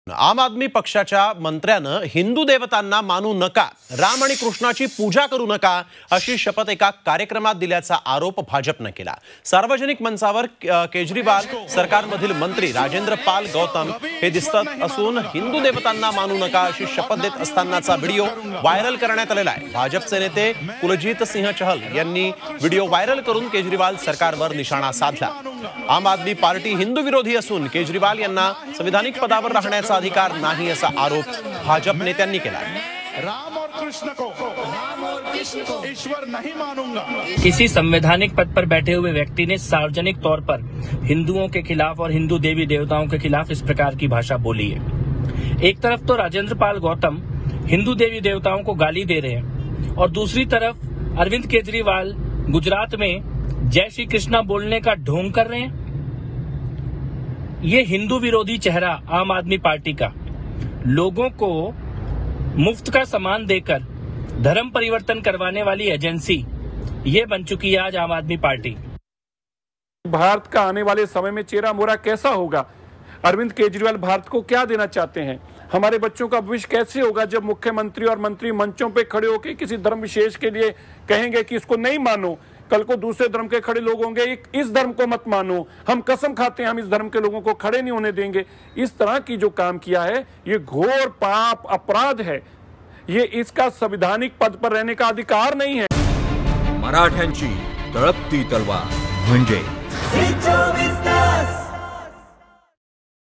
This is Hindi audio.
आम आदमी पक्षाच्या मंत्र्यानं हिंदू देवतांना मानू नका, राम आणि कृष्णाची पूजा करू नका अशी शपथ एका कार्यक्रमात दिल्याचा आरोप भाजपने केला। सार्वजनिक मंचावर केजरीवाल सरकारमधील मंत्री राजेंद्र पाल गौतम हे दिसत असून हिंदू देवतांना मानू नका अशी शपथ देत असतानाचा व्हिडिओ व्हायरल करण्यात आलेला आहे। भाजपचे नेते कुलजीत सिंह चहल यांनी व्हिडिओ व्हायरल करून केजरीवाल सरकारवर निशाणा साधला। आम आदमी पार्टी हिंदू विरोधी असून केजरीवाल यांना संविधानिक पदावर राहण्याचा अधिकार नहीं ऐसा आरोप भाजप नेत्यांनी केला है। राम और कृष्ण को ईश्वर नहीं मानूंगा। किसी संवैधानिक पद पर बैठे हुए व्यक्ति ने सार्वजनिक तौर पर हिंदुओं के खिलाफ और हिंदू देवी देवताओं के खिलाफ इस प्रकार की भाषा बोली है। एक तरफ तो राजेंद्र पाल गौतम हिंदू देवी देवताओं को गाली दे रहे हैं और दूसरी तरफ अरविंद केजरीवाल गुजरात में जय श्री कृष्णा बोलने का ढोंग कर रहे हैं। ये हिंदू विरोधी चेहरा आम आदमी पार्टी का लोगों को मुफ्त का सामान देकर धर्म परिवर्तन करवाने वाली एजेंसी ये बन चुकी है आज आम आदमी पार्टी। भारत का आने वाले समय में चेहरा मोहरा कैसा होगा? अरविंद केजरीवाल भारत को क्या देना चाहते हैं? हमारे बच्चों का भविष्य कैसे होगा जब मुख्यमंत्री और मंत्री मंचों पे खड़े होकर किसी धर्म विशेष के लिए कहेंगे कि इसको नहीं मानो, कल को दूसरे धर्म के खड़े लोग होंगे इस धर्म को मत मानो, हम कसम खाते हैं हम इस धर्म के लोगों को खड़े नहीं होने देंगे। इस तरह की जो काम किया है ये घोर पाप अपराध है। ये इसका संवैधानिक पद पर रहने का अधिकार नहीं है। मराठ्यांची तळपती तलवार म्हणजे